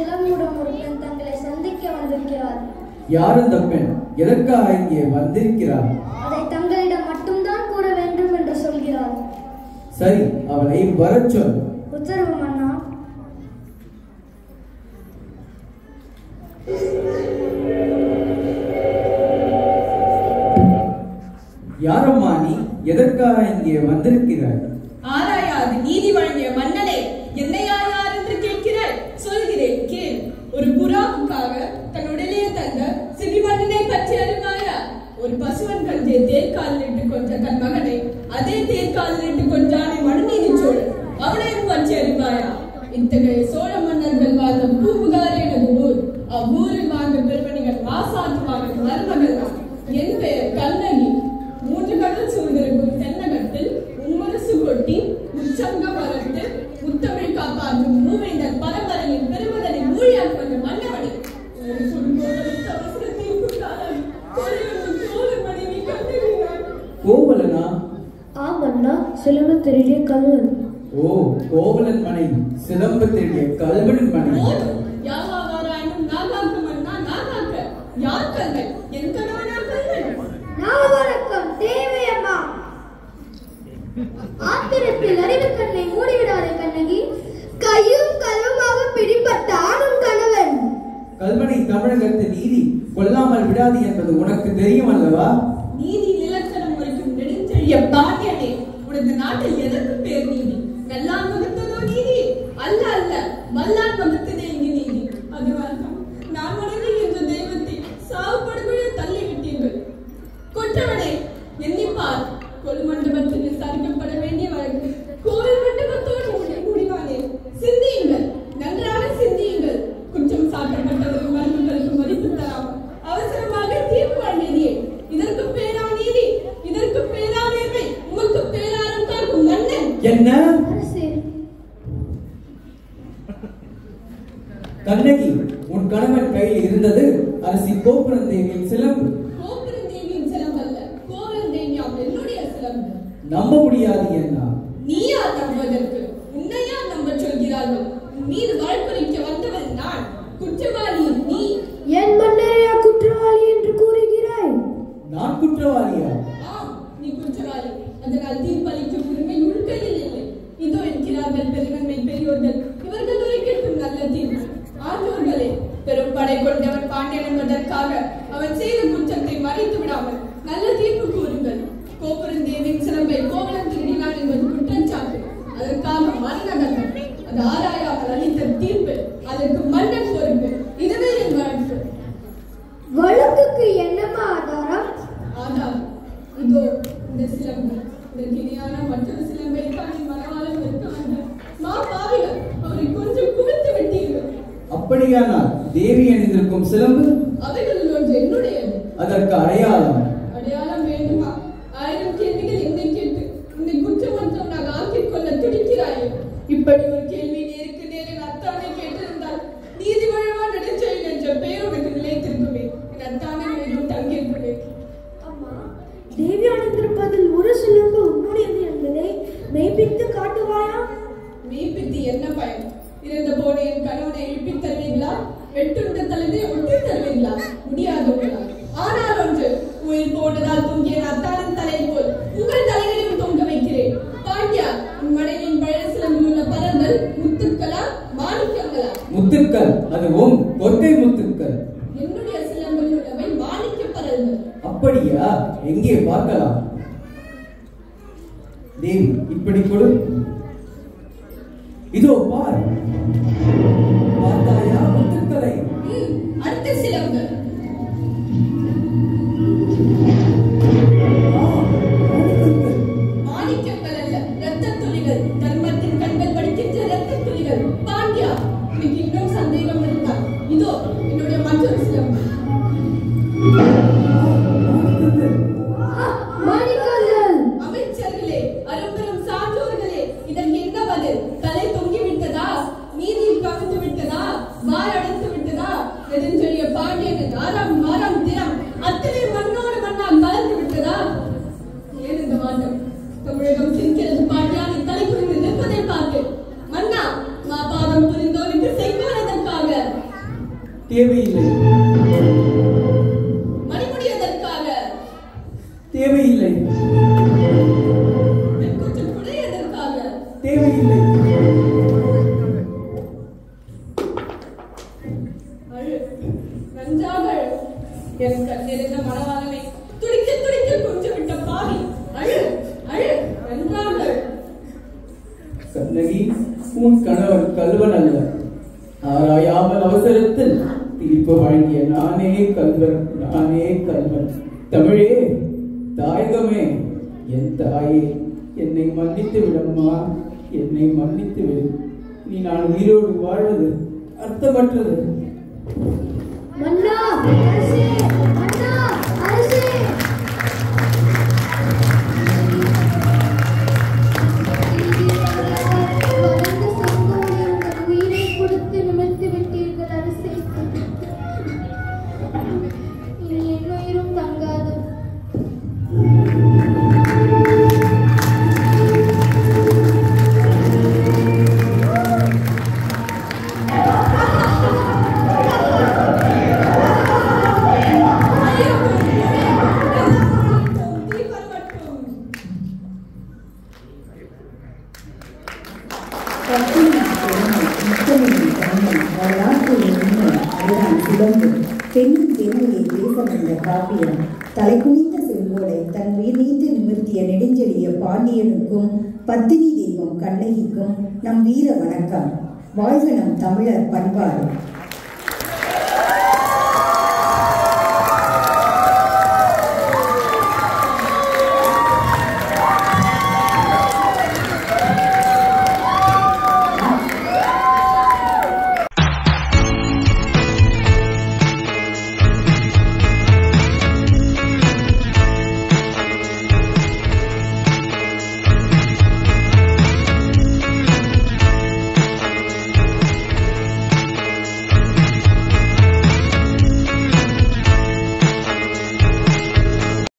சிலம்புடன் ஒரு பெண் தங்களை சந்திக்க வந்திருக்கிறார். யார் அந்த பெண்? எதற்காக இங்கே வந்திருக்கிறார்? அதை தங்களிடம் மட்டும்தான் கூற வேண்டும் என்று சொல்கிறார். சரி, அவளை வரச் சொல். உத்தரவு மன்னா. யாரம்மா நீ? எதற்காக இங்கே வந்திருக்கிறாய்? ஆராயாது நீதி வழங்கிய மன்னனே, என்னையா யார் என்று கேட்கிறாய்? சொல்கிறேன் கேள். ஒரு புறாவுக்காக தன் உடலே தந்த சிறி மன்னனை பற்றி அறிவாயா? ஒரு பசுவன் கஞ்சே தேர்காலில் இட்டு கொன்ற தன் மகனை அதே காலில் இட்டு கொன்றானே மனுநீதி சோழன், அவனையும் பற்றி அறிவாயா? இத்தகைய சோழ மன்னர்கள் வாழ்ந்த பூம்புகார் எனது ஊர். அவ்வூரில் வாழ்ந்த பெருமணிகள் மாசாற்று மகன் மருமகள் தான். என் பெயர் கண்ணகி. 3 கடல் சூழ்ந்திருக்கும் தென்னகத்தில் உம்மரசு கொட்டி உச்சங்க மரத்து முத்தமிழ் காப்பாற்றும் மூவேந்தர் பரம்பரையின் பெருமதனை மூழியால் கொண்ட மன்னவனை கோவலனா? ஆமண்ணா, சிலம்பு திருடிய கல்வன். ஓ, கோவலன் மனை, சிலம்பு திருடிய கல்வனின் மனை. யாவாராயினும் நாகாக்க மன்னா நாகாக்க. யார் கல்வன்? என் கணவனா கல்வன்? நாவரக்கம் தேவையம்மா. ஆத்திரத்தில் அறிவு கண்ணை மூடிவிடாதே கண்ணகி. கையும் களவுமாக பிடிபட்ட ஆணும் கணவன். கல்வனை தமிழகத்து நீதி கொல்லாமல் விடாது என்பது உனக்கு தெரியும் அல்லவா? நீதி நிலக்கரம் வரைக்கும் நெடுஞ்செழிய பாண்டியனே, உனது நாட்டில் எதற்கு பேர் நீதி? வெள்ளான் வகுத்ததோ நீதி? அல்ல அல்ல, வல்லான் வகுத்ததே இங்கு நீதி. அதுவாகும் நான் வணங்குகின்ற தெய்வத்தை சாவு படுகொலை தள்ளிவிட்டீர்கள். கொற்றவனே, எண்ணிப்பார். கொல் மண்டபத்தில் விசாரிக்கப்பட வேண்டிய வழக்கு கோவில் மண்டபத்தோடு முடிவானே. சிந்தியுங்கள், நன்றாக சிந்தியுங்கள். குற்றம் சாட்டப்பட்டவர்கள் மருந்துகளுக்கு மதிப்பு தராமல் அவசரமாக தீர்ப்பு வழங்கியதே. இதற்கு பேரா நீதி, இதற்கு பேரா நேர்மை, உமக்கு பேராரம் காக்கும் மன்னன். என்ன? கண்ணகி, உன் கணவன் கையில் இருந்தது அரசி கோபுரந்தேவியின் சிலம்பு. கோபுரந்தேவியின் சிலம்பு அல்ல, கோவலந்தேவியாம் என்னுடைய சிலம்பு. நம்ப முடியாது என்ன? நீயா நம்புவதற்கு? உன்னையா நம்ப சொல்கிறார்கள்? உன் மீது வழக்குரைக்க வந்தவன் நான். குற்றவாளி நீ. என் மன்னரையா குற்றவாளி என்று கூறுகிறாய்? நான் குற்றவாளியா? ஆம், நீ குற்றவாளி. அதனால் தீர்ப்பளிக்கும் உரிமை உன் கையில் இல்லை. இதோ இருக்கிறார்கள் பெருநன்மை பெரியோர்கள். இவர்கள் உரைக்கட்டும் நல்ல தீர்ப்பு. ஆண்டோர்களே, பெரும் படை கொண்டவன் பாண்டியன் என்பதற்காக அவன் செய்த குற்றத்தை மறைத்து விடாமல் நல்ல தீர்ப்பு கூறுங்கள். கோபுரந்தேவின் சிலம்பை கோவலன் திருடினான் என்பது குற்றச்சாட்டு. அதற்காக மரண தண்டனை. அது ஆராயாமல் அளித்த தீர்ப்பு. அதற்கு மன்னன் பொறுப்பு. இதுவே என் வழக்கு. வழக்குக்கு என்னமா ஆதாரம்? ஆதாரம் இதோ இந்த சிலம்பு. இதற்கு இணையான மற்றொரு சிலம்பை தான் மனவாளம் இருக்காங்க. மா பாவிகள், அவரை கொஞ்சம் குவித்து விட்டீர்கள். அப்படியானால் தேவி அணிந்திருக்கும் சிலம்பு? அவைகளில் ஒன்று என்னுடையது. அதற்கு அடையாளம்? அடையாளம் வேண்டுமா? 1000 கேள்விகள் என்னை கேட்டு உன்னை குற்றமற்றவனாக ஆக்கிக் கொள்ள துடிக்கிறாயே. இப்படி ஒரு கேள்வி நேருக்கு நேரில் அத்தானை கேட்டிருந்தால் நீதி வழவா நெடுஞ்செழியன் என்ற பெயர் உனக்கு நிலைத்திருக்குமே. என் அத்தானை மீண்டும் தங்கியிருக்குமே. அம்மா, தேவி அணிந்திருப்பதில் ஒரு சிலம்பு உன்னுடையது என்பதை மெய்ப்பித்து காட்டுவாயா? மெய்ப்பித்து என்ன பயன்? இறந்த போன என் கணவனை எழுப்பித் தருவீங்களா? வெட்டுண்ட தலைமை ஒட்டி தருவீங்களா? முடியாதவர்களா? ஆனால் ஒன்று, உயிர் போனதால் தூங்கிய அத்தானின் தலை போல் உங்கள் தலைகளையும் தொங்க வைக்கிறேன். பாண்டியா, உன் மனைவியின் பழைய சிலம்பில் உள்ள பரங்கள் முத்துக்களா மாணிக்கங்களா? முத்துக்கள், அதுவும் கொற்கை முத்துக்கள். என்னுடைய சிலம்பில் உள்ளவை மாணிக்க பரல்கள். அப்படியா? எங்கே பார்க்கலாம்? தேவி, இப்படி கொடு. இதோ பார். பார்த்தாயா முத்துக்களை? அடுத்த சிலம்பு. மாணிக்கங்கள் அல்ல, இரத்த துளிகள். தர்மத்தின் கண்கள் வடிக்கின்ற இரத்த துளிகள். பாண்டியா, எனக்கு இன்னும் சந்தேகம் இருந்தால் இதோ என்னுடைய மற்றொரு சிலம்பு. அமைச்சர்களே, அரும்பெரும் சான்றோர்களே, இதற்கு என்ன பதில்? தலை தொங்கி விட்டதா? நீதியில் கவிழ்ந்து விட்டதா? வாய் அடைத்து விட்டதா? நெடுஞ்செழிய பாண்டியன் ஆறாம் மாறாம் தினம் அத்தனை மண்ணோடு மண்ணால் கலந்து விட்டதா? ஏன் இந்த வாட்டம்? தமிழகம் சிரிக்கிறது பாண்டியா, நீ தலை குறிந்து நிற்பதை பார்த்து. மன்னா, மாபாதம் புரிந்தோருக்கு செய்வானதற்காக தேவையில்லை. மணிமுடி எதற்காக? தேவையில்லை. குடை எதற்காக? தேவையில்லை. நன்றாக என் கண்ணிருந்த மனவாளனை துடிக்க துடிக்க கொஞ்சம் விட்ட பாவி. அழு அழு நன்றாக. கண்ணகி, உன் கணவர் கல்வன் அல்ல. ஆராயாமல் அவசரத்தில் தீர்ப்பு வழங்கிய நானே கல்வன், நானே கல்வன். தமிழே, தாயகமே, என் தாயே, என்னை மன்னித்து விடம்மா, என்னை மன்னித்து விடு. நீ நான் உயிரோடு வாழ்வது அர்த்தமற்றது. மன்னா, அரசே, மன்னா, அரசே. வளர்ந்த செங்கோலை உங்கள் உயிரை கொடுத்து நிமிர்த்தி விட்டீர்கள் அரசே. இனி என் உயிரும் தங்காது. பெண்ணின் பெருமையை பேச வந்த காப்பியம் தலைக்குனிந்த செங்கோலை தன் உயிர் நீத்து நிமிர்த்திய நெடுஞ்செழிய பாண்டியனுக்கும் பத்தினி தெய்வம் கண்ணகிக்கும் நம் வீர வணக்கம். வாழ்க நம் தமிழர் பண்பாடு.